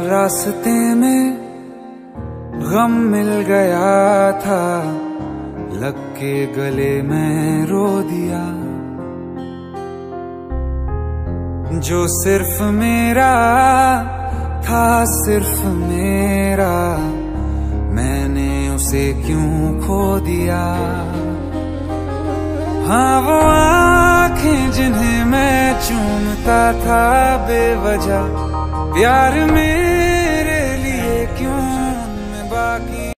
रास्ते में गम मिल गया था, लग के गले में रो दिया। जो सिर्फ मेरा था, सिर्फ मेरा, मैंने उसे क्यों खो दिया। हाँ वो आँखें जिन्हें मैं चूमता था बेवजह, प्यार मेरे लिए क्यों मैं बाकी